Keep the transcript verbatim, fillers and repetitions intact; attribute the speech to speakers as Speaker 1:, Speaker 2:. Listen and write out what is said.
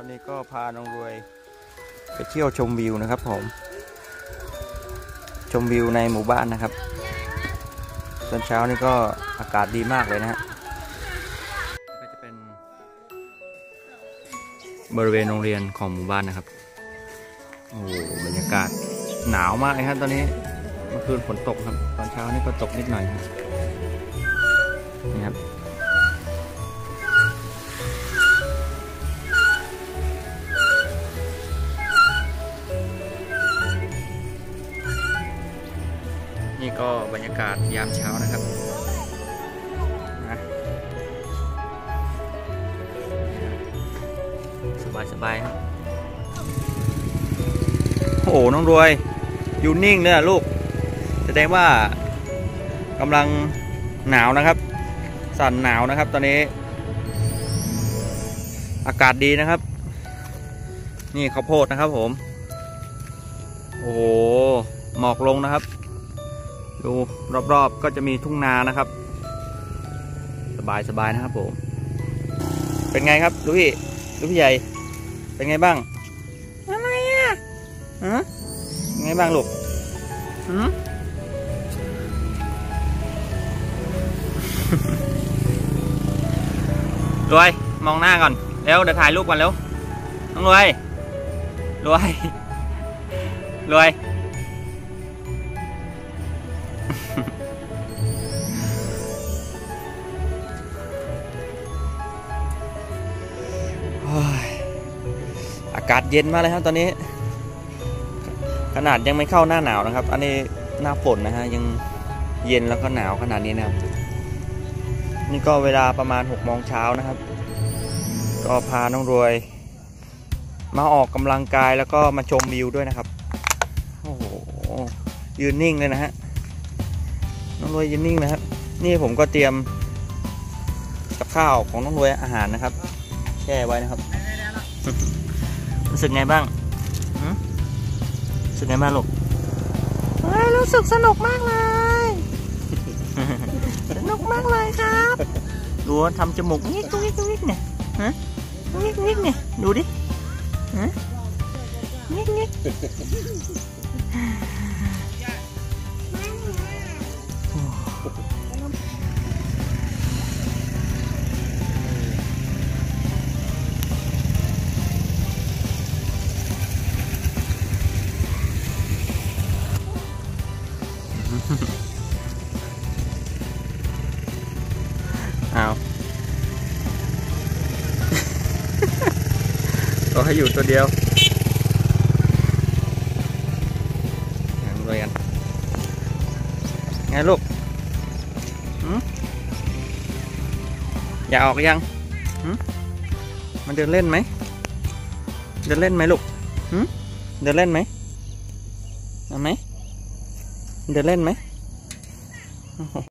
Speaker 1: วันนี้ก็พาน้องรวยไปเที่ยวชมวิวนะครับผมชมวิวในหมู่บ้านนะครับตอนเช้านี่ก็อากาศดีมากเลยนะฮะก็จะเป็นบริเวณโรงเรียนของหมู่บ้านนะครับโอ้บรรยากาศหนาวมากเลยครับตอนนี้เมื่อคืนฝนตกครับตอนเช้านี่ก็ตกนิดหน่อยครับนี่ครับนี่ก็บรรยากาศยามเช้านะครับนะสบายสบายครับโอ้โหน้องรวยอยู่นิ่งเลยนะลูกแสดงว่ากำลังหนาวนะครับสั่นหนาวนะครับตอนนี้อากาศดีนะครับนี่ข้าวโพดนะครับผมโอ้โหหมอกลงนะครับดูรอบๆก็จะมีทุ่งนานะครับสบายสบายนะครับผมเป็นไงครับลูกพี่ลูกพี่ใหญ่เป็นไงบ้างอะไรอ่ะฮะเป็นไงบ้างลูกหืมรวยมองหน้าก่อนเร็วเดี๋ยวถ่ายรูปก่อนเร็วน้องรวยรวยรวยอากาศเย็นมากเลยครับตอนนี้ขนาดยังไม่เข้าหน้าหนาวนะครับอันนี้หน้าฝนนะฮะยังเย็นแล้วก็หนาวขนาดนี้นะครับนี่ก็เวลาประมาณหกโมงเช้านะครับก็พาน้องรวยมาออกกำลังกายแล้วก็มาชมวิวด้วยนะครับโอ้โหยืนนิ่งเลยนะฮะน้องรวยยืนนิ่งนะครับนี่ผมก็เตรียมกับข้าวของน้องรวยอาหารนะครับแช่ไว้นะครับรู้สึกไงบ้างรู้สึกไงบ้างลูกรู้สึกสนุกมากเลยสนุกมากเลยครับดูทำจมูกงิกงิกงิกเนี่ยฮะงิกงิกเนี่ยดูดิฮะงิกงิกเอาตัวให้อยู่ตัวเดียวรวยกันไงลูกอยากออกยังมันเดินเล่นไหมเดินเล่นไหมลูกเดินเล่นไหมเอาไหมเดินเล่นไหม